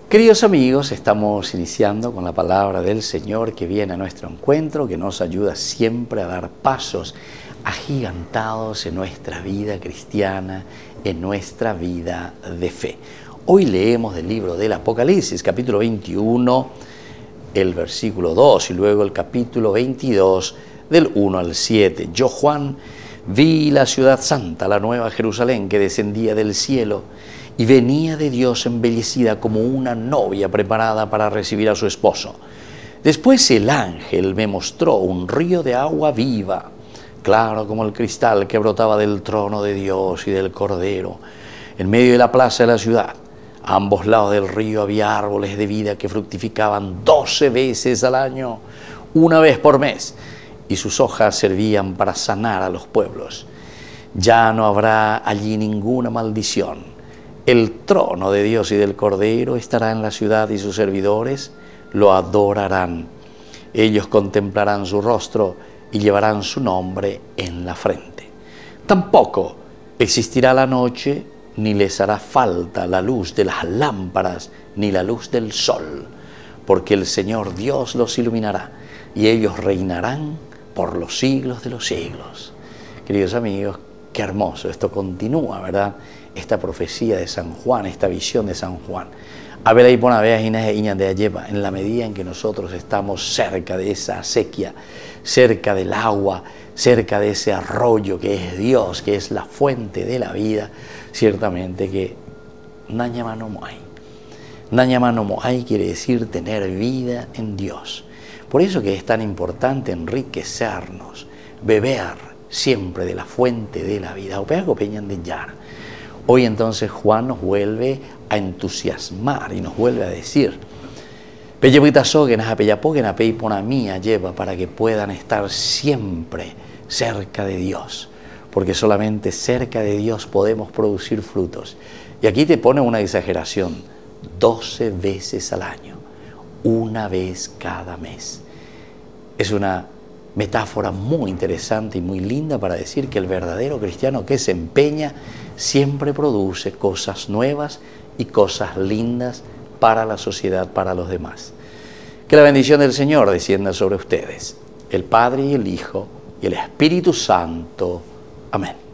Queridos amigos, estamos iniciando con la palabra del Señor que viene a nuestro encuentro, que nos ayuda siempre a dar pasos agigantados en nuestra vida cristiana, en nuestra vida de fe. Hoy leemos del libro del Apocalipsis, capítulo 21, el versículo 2 y luego el capítulo 22, del 1 al 7. Yo, Juan, vi la ciudad santa, la nueva Jerusalén, que descendía del cielo y venía de Dios embellecida como una novia preparada para recibir a su esposo. Después el ángel me mostró un río de agua viva, claro como el cristal, que brotaba del trono de Dios y del Cordero, en medio de la plaza de la ciudad. A ambos lados del río había árboles de vida que fructificaban 12 veces al año, una vez por mes, y sus hojas servían para sanar a los pueblos. Ya no habrá allí ninguna maldición. El trono de Dios y del Cordero estará en la ciudad y sus servidores lo adorarán. Ellos contemplarán su rostro y llevarán su nombre en la frente. Tampoco existirá la noche, ni les hará falta la luz de las lámparas, ni la luz del sol, porque el Señor Dios los iluminará, y ellos reinarán por los siglos de los siglos. Queridos amigos, qué hermoso, esto continúa, ¿verdad? Esta profecía de San Juan, esta visión de San Juan. A ver ahí pon a ver en la medida en que nosotros estamos cerca de esa acequia, cerca del agua, cerca de ese arroyo que es Dios, que es la fuente de la vida, ciertamente que Nanyama no Moai. Nanyama no Moai quiere decir tener vida en Dios. Por eso que es tan importante enriquecernos, beber siempre de la fuente de la vida. Hoy entonces Juan nos vuelve a entusiasmar y nos vuelve a decir, para que puedan estar siempre cerca de Dios, porque solamente cerca de Dios podemos producir frutos. Y aquí te pone una exageración, 12 veces al año, una vez cada mes. Es una metáfora muy interesante y muy linda para decir que el verdadero cristiano que se empeña siempre produce cosas nuevas y cosas lindas para la sociedad, para los demás. Que la bendición del Señor descienda sobre ustedes, el Padre y el Hijo y el Espíritu Santo. Amén.